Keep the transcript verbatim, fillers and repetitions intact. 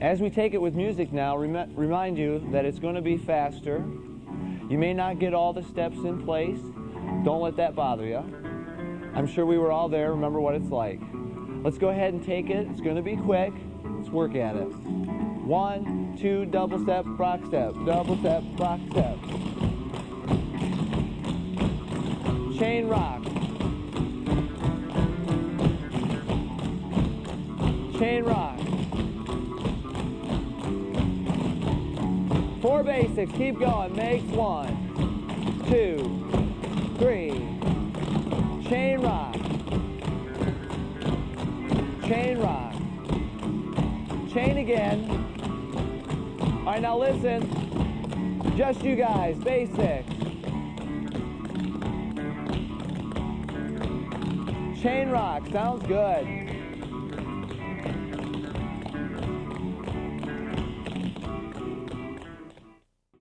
As we take it with music now, rem remind you that it's going to be faster. You may not get all the steps in place. Don't let that bother you. I'm sure we were all there. Remember what it's like. Let's go ahead and take it. It's going to be quick. Let's work at it. One, two, double step, rock step, double step, rock step. Chain rock. Chain rock. Four basics. Keep going. Makes one, two, three. Chain rock. Chain rock. Chain again. All right, now listen. Just you guys. Basics. Chain rock. Sounds good.